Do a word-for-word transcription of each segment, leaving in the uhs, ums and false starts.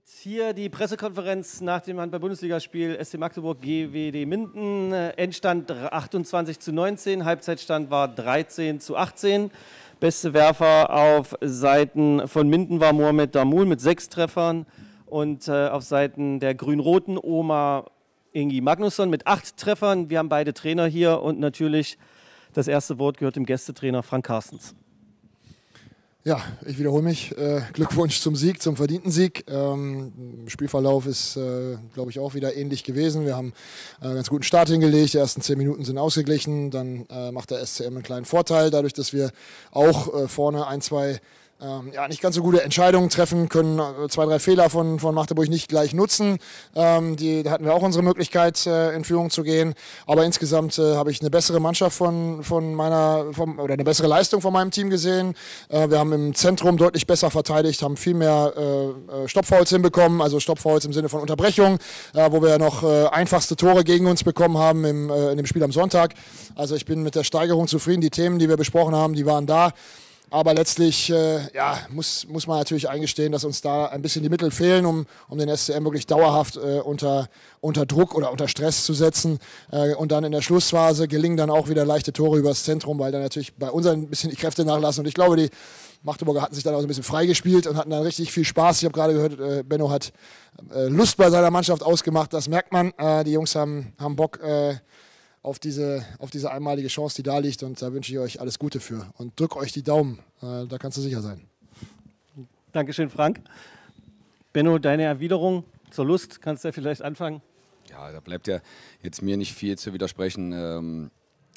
Hier die Pressekonferenz nach dem Handball-Bundesligaspiel S C Magdeburg G W D Minden. Endstand achtundzwanzig zu neunzehn, Halbzeitstand war dreizehn zu achtzehn. Beste Werfer auf Seiten von Minden war Mohamed Damul mit sechs Treffern und äh, auf Seiten der Grün-Roten Oma Ingi Magnusson mit acht Treffern. Wir haben beide Trainer hier und natürlich das erste Wort gehört dem Gästetrainer Frank Carstens. Ja, ich wiederhole mich. Äh, Glückwunsch zum Sieg, zum verdienten Sieg. Ähm, Spielverlauf ist, äh, glaube ich, auch wieder ähnlich gewesen. Wir haben äh, einen ganz guten Start hingelegt. Die ersten zehn Minuten sind ausgeglichen. Dann äh, macht der S C M einen kleinen Vorteil, dadurch, dass wir auch äh, vorne ein, zwei Ähm, ja, nicht ganz so gute Entscheidungen treffen können, äh, zwei, drei Fehler von, von Magdeburg nicht gleich nutzen. Ähm, die, da hatten wir auch unsere Möglichkeit, äh, in Führung zu gehen. Aber insgesamt äh, habe ich eine bessere Mannschaft von, von meiner, vom, oder eine bessere Leistung von meinem Team gesehen. Äh, wir haben im Zentrum deutlich besser verteidigt, haben viel mehr äh, Stoppfouls hinbekommen, also Stoppfouls im Sinne von Unterbrechung, äh, wo wir ja noch äh, einfachste Tore gegen uns bekommen haben im, äh, in dem Spiel am Sonntag. Also ich bin mit der Steigerung zufrieden. Die Themen, die wir besprochen haben, die waren da. Aber letztlich äh, ja, muss, muss man natürlich eingestehen, dass uns da ein bisschen die Mittel fehlen, um, um den S C M wirklich dauerhaft äh, unter, unter Druck oder unter Stress zu setzen. Äh, und dann in der Schlussphase gelingen dann auch wieder leichte Tore übers Zentrum, weil dann natürlich bei uns ein bisschen die Kräfte nachlassen. Und ich glaube, die Magdeburger hatten sich dann auch ein bisschen freigespielt und hatten dann richtig viel Spaß. Ich habe gerade gehört, äh, Benno hat äh, Lust bei seiner Mannschaft ausgemacht. Das merkt man. Äh, die Jungs haben, haben Bock äh, auf diese, auf diese einmalige Chance, die da liegt, und da wünsche ich euch alles Gute für und drück euch die Daumen, äh, da kannst du sicher sein. Dankeschön, Frank. Benno, deine Erwiderung zur Lust, kannst du ja vielleicht anfangen? Ja, da bleibt ja jetzt mir nicht viel zu widersprechen. Ähm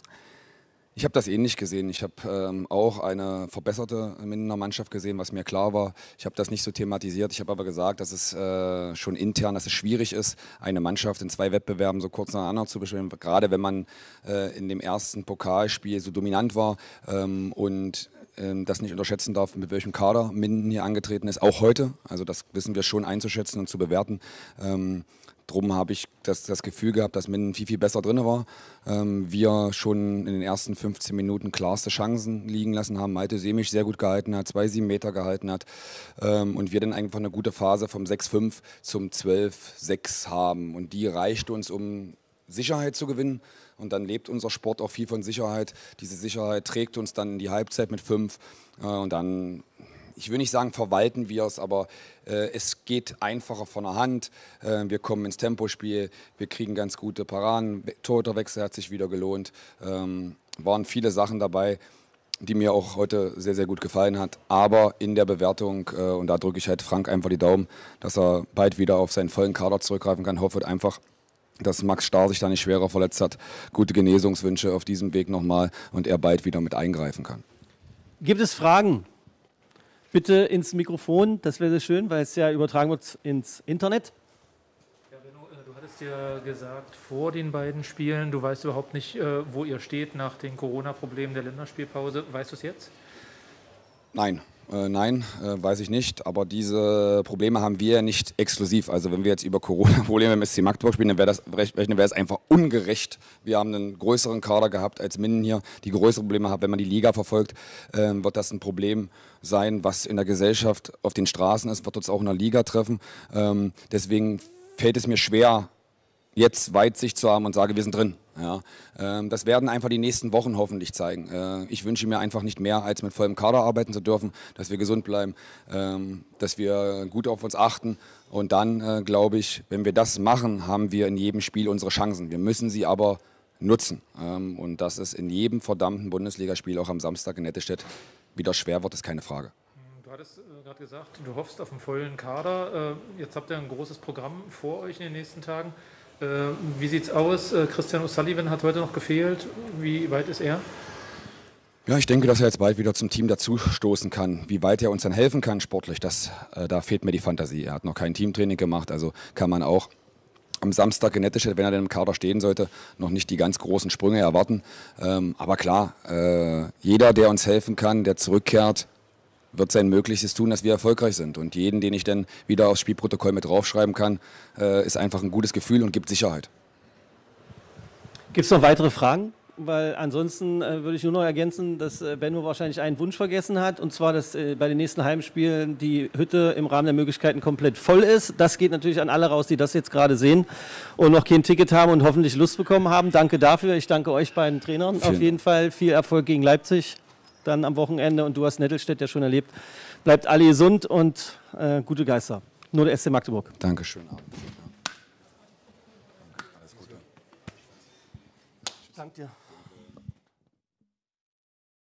Ich habe das ähnlich gesehen. Ich habe ähm, auch eine verbesserte Mindener Mannschaft gesehen, was mir klar war. Ich habe das nicht so thematisiert. Ich habe aber gesagt, dass es äh, schon intern, dass es schwierig ist, eine Mannschaft in zwei Wettbewerben so kurz nacheinander zu bespielen. Gerade wenn man äh, in dem ersten Pokalspiel so dominant war ähm, und ähm, das nicht unterschätzen darf, mit welchem Kader Minden hier angetreten ist. Auch heute. Also das wissen wir schon einzuschätzen und zu bewerten. Ähm, Drum habe ich das, das Gefühl gehabt, dass Minden viel, viel besser drin war. Ähm, wir schon in den ersten fünfzehn Minuten klarste Chancen liegen lassen haben. Malte Semisch sehr gut gehalten hat, zwei sieben Meter gehalten hat. Ähm, und wir dann einfach eine gute Phase vom sechs fünf zum zwölf sechs haben. Und die reicht uns, um Sicherheit zu gewinnen. Und dann lebt unser Sport auch viel von Sicherheit. Diese Sicherheit trägt uns dann in die Halbzeit mit fünf. Äh, und dann... Ich will nicht sagen, verwalten wir es, aber äh, es geht einfacher von der Hand. Äh, wir kommen ins Tempospiel, wir kriegen ganz gute Paraden. Torhüterwechsel hat sich wieder gelohnt. Ähm, waren viele Sachen dabei, die mir auch heute sehr, sehr gut gefallen hat. Aber in der Bewertung, äh, und da drücke ich halt Frank einfach die Daumen, dass er bald wieder auf seinen vollen Kader zurückgreifen kann. Hoffe einfach, dass Max Starr sich da nicht schwerer verletzt hat. Gute Genesungswünsche auf diesem Weg nochmal und er bald wieder mit eingreifen kann. Gibt es Fragen? Bitte ins Mikrofon, das wäre sehr schön, weil es ja übertragen wird ins Internet. Ja, Benno, du hattest ja gesagt, vor den beiden Spielen, du weißt überhaupt nicht, wo ihr steht nach den Corona-Problemen der Länderspielpause. Weißt du es jetzt? Nein. Äh, nein, äh, weiß ich nicht, aber diese Probleme haben wir ja nicht exklusiv. Also wenn wir jetzt über Corona-Probleme im S C Magdeburg spielen, dann wäre das, wär das einfach ungerecht. Wir haben einen größeren Kader gehabt als Minden hier, die größere Probleme haben. Wenn man die Liga verfolgt, äh, wird das ein Problem sein, was in der Gesellschaft auf den Straßen ist, wird uns auch in der Liga treffen. Ähm, deswegen fällt es mir schwer, jetzt Weitsicht zu haben und sage, wir sind drin. Ja, ähm, das werden einfach die nächsten Wochen hoffentlich zeigen. Äh, ich wünsche mir einfach nicht mehr, als mit vollem Kader arbeiten zu dürfen, dass wir gesund bleiben, ähm, dass wir gut auf uns achten. Und dann, äh, glaube ich, wenn wir das machen, haben wir in jedem Spiel unsere Chancen. Wir müssen sie aber nutzen. Ähm, und dass es in jedem verdammten Bundesligaspiel, auch am Samstag in Nettestedt, wieder schwer wird, ist keine Frage. Du hattest äh, gerade gesagt, du hoffst auf einen vollen Kader. Äh, jetzt habt ihr ein großes Programm vor euch in den nächsten Tagen. Äh, wie sieht es aus? Äh, Christian O'Sullivan hat heute noch gefehlt. Wie weit ist er? Ja, ich denke, dass er jetzt bald wieder zum Team dazustoßen kann. Wie weit er uns dann helfen kann sportlich, das, äh, da fehlt mir die Fantasie. Er hat noch kein Teamtraining gemacht, also kann man auch am Samstag in Nettestedt, wenn er denn im Kader stehen sollte, noch nicht die ganz großen Sprünge erwarten. Ähm, aber klar, äh, jeder, der uns helfen kann, der zurückkehrt, wird sein Möglichstes tun, dass wir erfolgreich sind. Und jeden, den ich dann wieder aufs Spielprotokoll mit draufschreiben kann, äh, ist einfach ein gutes Gefühl und gibt Sicherheit. Gibt es noch weitere Fragen weil ansonsten äh, würde ich nur noch ergänzen, dass äh, Benno wahrscheinlich einen Wunsch vergessen hat, und zwar, dass äh, bei den nächsten Heimspielen die Hütte im Rahmen der Möglichkeiten komplett voll ist. Das geht natürlich an alle raus, die das jetzt gerade sehen und noch kein Ticket haben und hoffentlich Lust bekommen haben. Danke dafür. Ich danke euch beiden Trainern. Vielen Auf jeden Fall viel Erfolg gegen Leipzig dann am Wochenende, und du hast Nettelstedt ja schon erlebt. Bleibt alle gesund und äh, gute Geister. Nur der S C Magdeburg. Dankeschön. Danke dir.